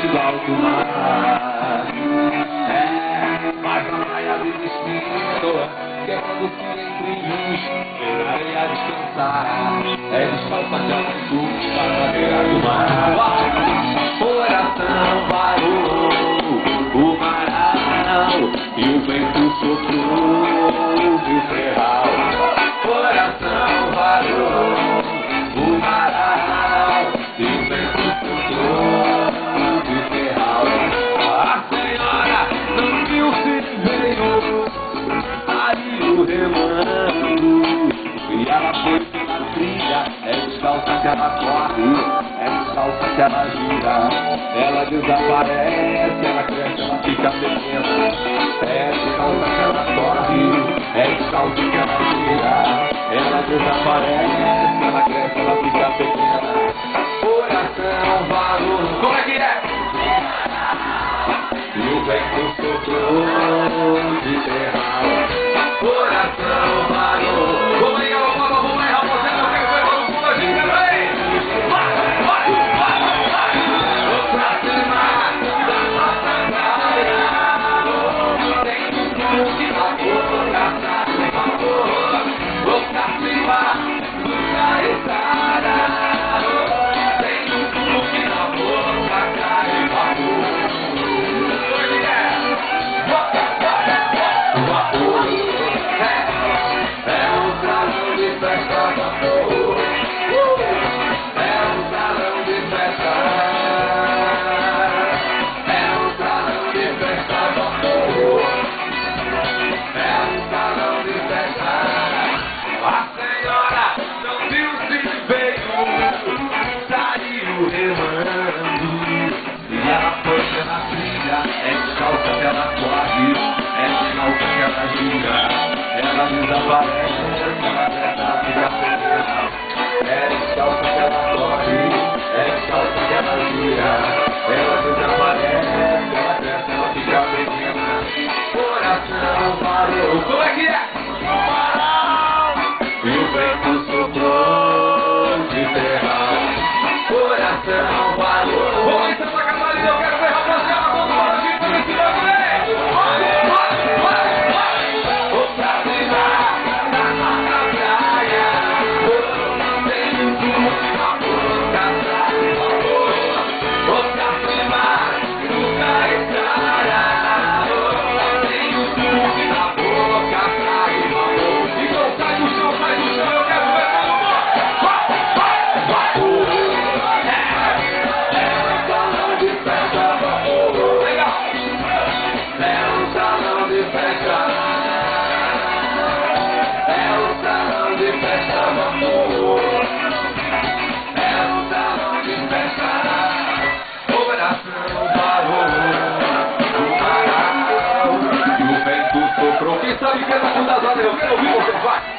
noite do alto mar. Mas a praia me destino, que é quando se entre rios, vem na areia descansar. É descalça de altos para a beira do mar. Coração parou, o Maranhão, e o vento soprou no ferral. Coração parou, o Maranhão, e o vento soprou no ferral. A senhora não viu se veio, saiu remando, e ela foi pela trilha. É descalça que ela corre, é descalça que ela gira. Ela desaparece, ela cresce, ela fica pequena. É descalça que ela corre, é descalça que ela gira. Ela desaparece, ela cresce, ela fica pequena. Coração valor, como é que é? E o vento soprou de terra. Coração valor. Vamos aí, rapaziada, vamos aí, rapaziada. Eu quero ver todo mundo aqui, quero ver. Vou pra cima da nossa praia. Tem tudo que não for caçar, sem favor. Vou pra cima da estrada. Tem tudo que não for caçar, sem favor. É um salão de festa, vapor. É um salão de festa. É um salão de festa, vapor. É um salão de festa. A senhora não viu se veio, saiu remando, e ela foi pela trilha. É descalça que ela corre, é descalça que ela gira. Ela desaparece, ela cresce, ela fica pequena. É descalça que ela corre, é descalça que ela gira. Ela desaparece, ela cresce, ela fica pequena. Coração parou, como é que é? E o vento soprou de terra. Coração parou. Vamos em Santa Catarina, eu quero ver, rapaziada, todo mundo aqui por esse bagulho. Vou pra cima da nossa praia. Tem tudo que não for caçar, por favor. Vou pra cima da estrada. Tem tudo que não for caçar, por favor. Então sai do chão, eu quero ver todo mundo. É um salão de festa, vapor. Legal. É um salão de festa. É um salão de festa, vapor. É um salão de festa. Coração parou, o Maranhão, e o vento soprou. Quem sabe que é da Fundação, eu quero ouvir você, vai.